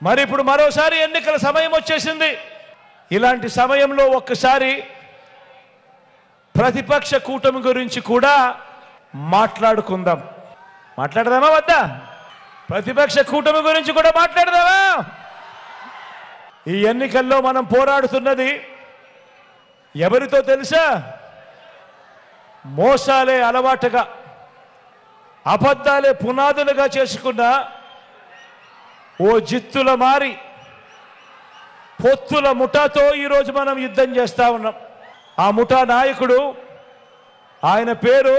మరి ఇప్పుడు మరోసారి ఎన్నికల సమయం వచ్చేసింది. ఇలాంటి సమయంలో ఒక్కసారి ప్రతిపక్ష కూటమి గురించి కూడా మాట్లాడుకుందాం. మాట్లాడదామా వద్దా? ప్రతిపక్ష కూటమి గురించి కూడా మాట్లాడదామా? ఈ ఎన్నికల్లో మనం పోరాడుతున్నది ఎవరితో తెలుసా? మోసాలే అలవాటుగా, అబద్ధాలే పునాదులుగా చేసుకున్న ఓ జిత్తుల మారి పొత్తుల ముఠాతో ఈరోజు మనం యుద్ధం చేస్తా ఉన్నాం. ఆ ముఠా నాయకుడు, ఆయన పేరు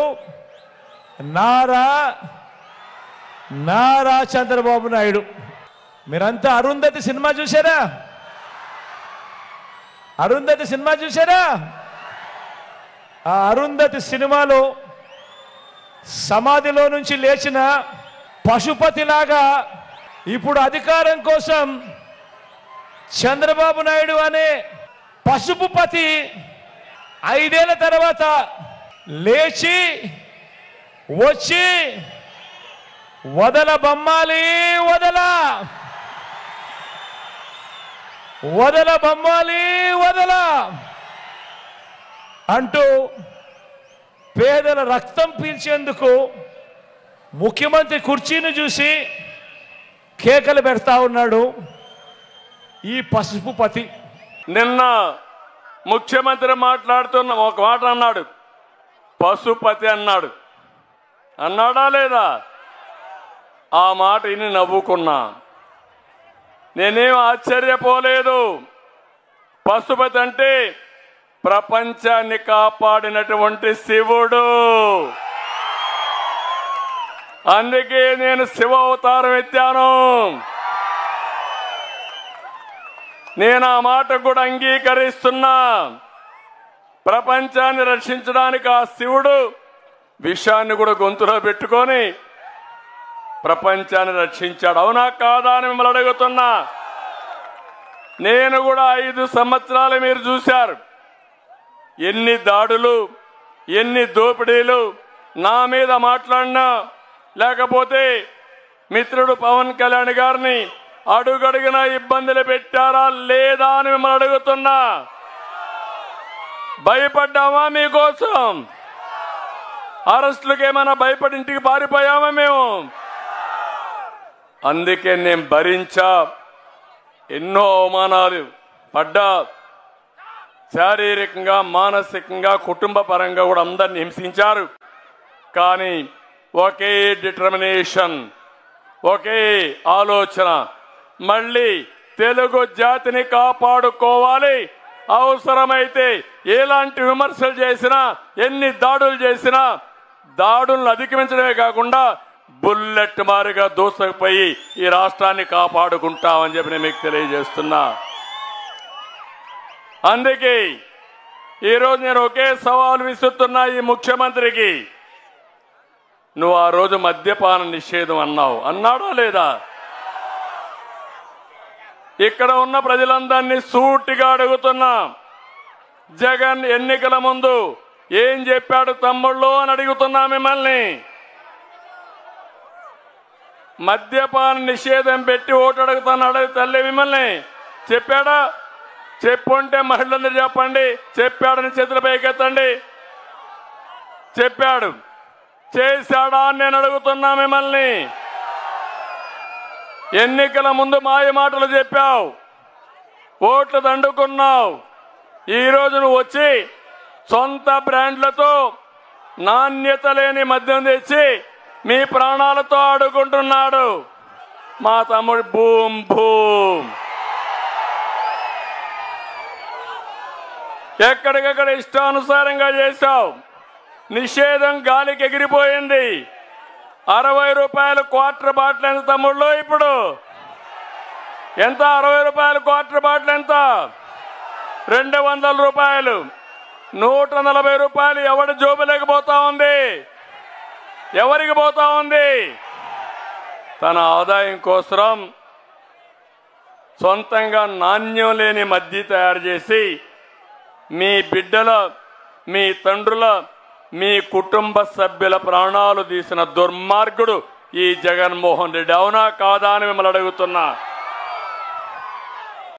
నారా చంద్రబాబు నాయుడు. మీరంతా అరుంధతి సినిమా చూసారా? అరుంధతి సినిమా చూసారా? ఆ అరుంధతి సినిమాలో సమాధిలో నుంచి లేచిన పశుపతిలాగా ఇప్పుడు అధికారం కోసం చంద్రబాబు నాయుడు అనే పశుపతి 5 ఏళ్ల తర్వాత లేచి వచ్చి వదల బొమ్మాలి వదల అంటూ పేదల రక్తం పీల్చేందుకు ముఖ్యమంత్రి కుర్చీని చూసి కేకలు పెడతా ఉన్నాడు ఈ పశుపతి. నిన్న ముఖ్యమంత్రి మాట్లాడుతున్న ఒక మాట అన్నాడు, పశుపతి అన్నాడు. అన్నాడా లేదా? ఆ మాట విని నవ్వుకున్నా. నేనేం ఆశ్చర్యపోలేదు. పశుపతి అంటే ప్రపంచాన్ని కాపాడినటువంటి శివుడు. అందుకే నేను శివ అవతారం ఎత్తాను. నేను ఆ మాట కూడా అంగీకరిస్తున్నా. ప్రపంచాన్ని రక్షించడానికి ఆ శివుడు విషాన్ని కూడా గొంతులో పెట్టుకొని ప్రపంచాన్ని రక్షించాడు. అవునా కాదా అని మిమ్మల్ని అడుగుతున్నా. నేను కూడా 5 సంవత్సరాలు మీరు చూశారు. ఎన్ని దాడులు, ఎన్ని దోపిడీలు నా మీద మాట్లాడినా, లేకపోతే మిత్రుడు పవన్ కళ్యాణ్ గారిని అడుగడుగునా ఇబ్బందులు పెట్టారా లేదా అని మిమ్మల్ని అడుగుతున్నా. భయపడ్డామా మీకోసం? అరెస్టులకు ఏమైనా భయపడి ఇంటికి పారిపోయామా మేము? అందుకే నేను భరించా. ఎన్నో అవమానాలు పడ్డా. శారీరకంగా, మానసికంగా, కుటుంబ పరంగా కూడా అందరిని హింసించారు. కానీ ఒకే డిటర్మినేషన్, ఒకే ఆలోచన, మళ్ళీ తెలుగు జాతిని కాపాడుకోవాలి. అవసరమైతే ఎలాంటి విమర్శలు చేసినా, ఎన్ని దాడులు చేసినా దాడులను అధిగమించడమే కాకుండా బుల్లెట్ మారిగా దూసుకుపోయి ఈ రాష్ట్రాన్ని కాపాడుకుంటామని చెప్పి నేను మీకు తెలియజేస్తున్నా. అందుకే ఈరోజు నేను ఒకే సవాల్ విసురుతున్నా ఈ ముఖ్యమంత్రికి. నువ్వు ఆ రోజు మద్యపాన నిషేధం అన్నావు, అన్నాడా లేదా? ఇక్కడ ఉన్న ప్రజలందరినీ సూటిగా అడుగుతున్నా. జగన్ ఎన్నికల ముందు ఏం చెప్పాడు తమ్ముళ్ళు అని అడుగుతున్నా మిమ్మల్ని. మద్యపాన నిషేధం పెట్టి ఓటు అడుగుతున్నాడు తల్లి మిమ్మల్ని. చెప్పాడా? చెప్పుంటే మహిళలందరూ చెప్పండి. చెప్పాడని చేతుల పైకెత్తండి. చెప్పాడు. చేశాడా అని నేను అడుగుతున్నా మిమ్మల్ని. ఎన్నికల ముందు మాయ మాటలు చెప్పావు, ఓట్లు దండుకున్నావు. ఈరోజు నువ్వు వచ్చి సొంత బ్రాండ్లతో నాణ్యత లేని మద్యం తెచ్చి మీ ప్రాణాలతో ఆడుకుంటున్నాడు మా తమ్ముడు. భూమ్ భూమ్ ఎక్కడికక్కడ ఇష్టానుసారంగా చేశావు. నిషేధం గాలికి ఎగిరిపోయింది. 60 రూపాయలు క్వార్టర్ బాటిల్ ఎంత తమ్ముళ్ళు? ఇప్పుడు ఎంత? 60 రూపాయలు క్వార్టర్ బాటిల్ ఎంత? 200 రూపాయలు. 140 రూపాయలు ఎవరి జోబులోకి పోతా ఉంది? ఎవరికి పోతా ఉంది? తన ఆదాయం కోసం సొంతంగా నాణ్యం లేని మద్య తయారు చేసి మీ బిడ్డల, మీ తండ్రుల, మీ కుటుంబ సభ్యుల ప్రాణాలు తీసిన దుర్మార్గుడు ఈ జగన్మోహన్ రెడ్డి. అవునా కాదా అని మిమ్మల్ని అడుగుతున్నా.